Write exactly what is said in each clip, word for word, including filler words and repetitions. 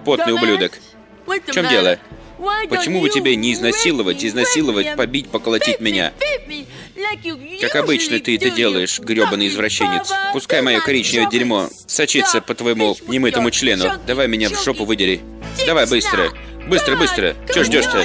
потный ублюдок. В чем дело? Почему бы тебе не изнасиловать, изнасиловать, побить, поколотить меня? Как обычно ты это делаешь, грёбаный извращенец. Пускай мое коричневое дерьмо сочится по твоему немытому члену. Давай меня в жопу выдери. Давай быстро. Быстро, быстро. Чё ждёшь-то?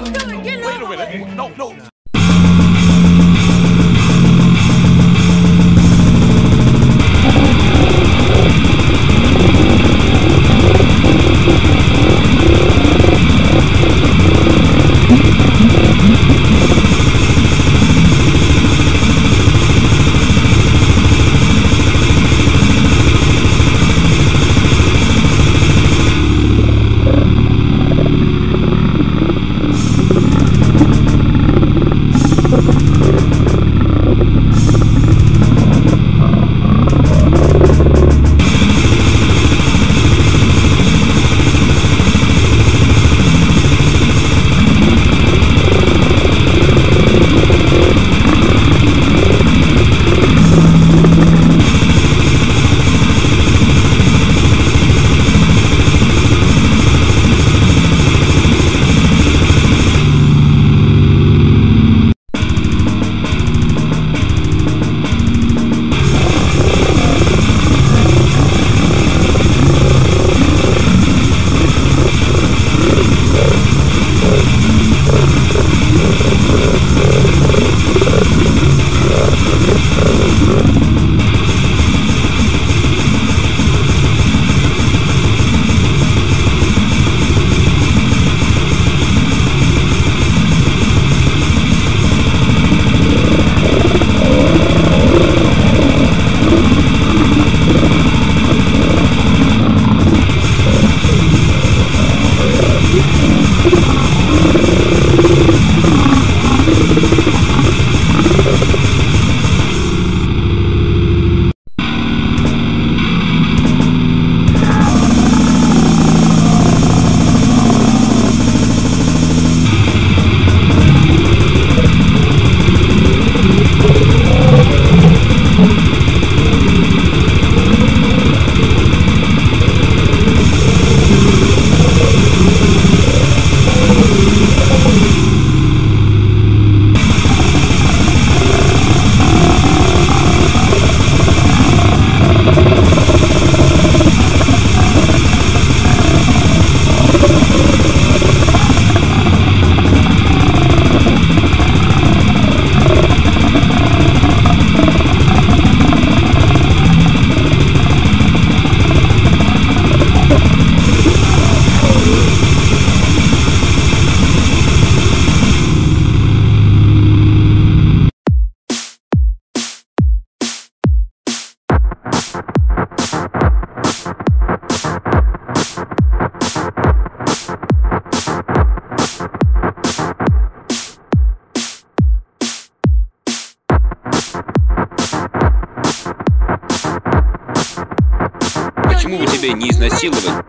Почему бы тебя не изнасиловать?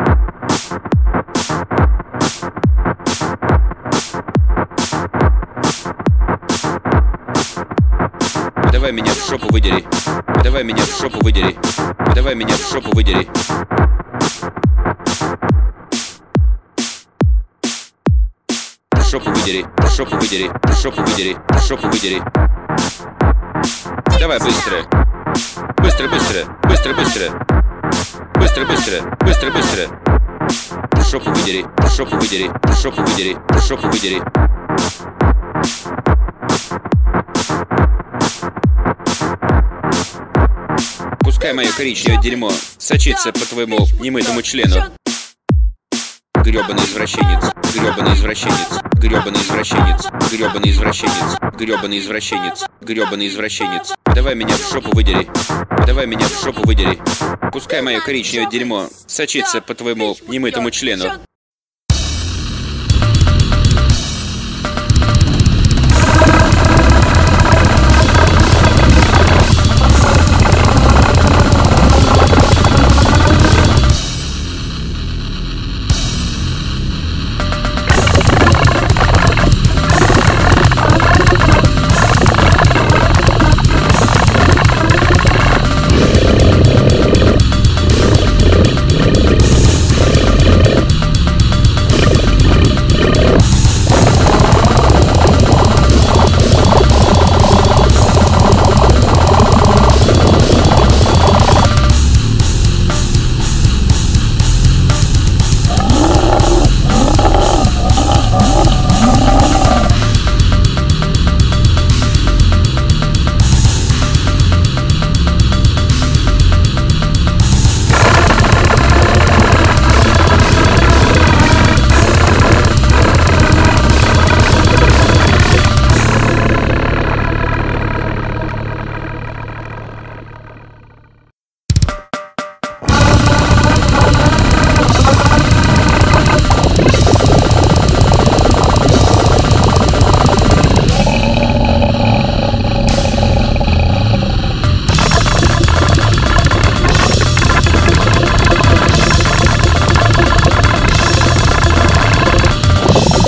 Давай меня в жопу выдери. Давай меня в жопу выдери. Давай меня в жопу выдери. Жопу выдери. Жопу выдери. Жопу выдери. Жопу выдери. Давай быстро. Быстро, быстро. Быстро, быстро. Быстро, быстро. Быстро, быстро. Жопу выдери. Жопу выдери. Жопу выдери. Жопу выдери. Пускай мое коричневое дерьмо сочится по твоему немытому члену. Грёбаный извращенец. Грёбаный извращенец. Грёбаный извращенец. Грёбаный извращенец. Грёбаный извращенец. Грёбаный извращенец. Давай меня в жопу выдери. Давай меня в жопу выдери. Пускай мое коричневое дерьмо сочится по твоему немытому члену. Ой!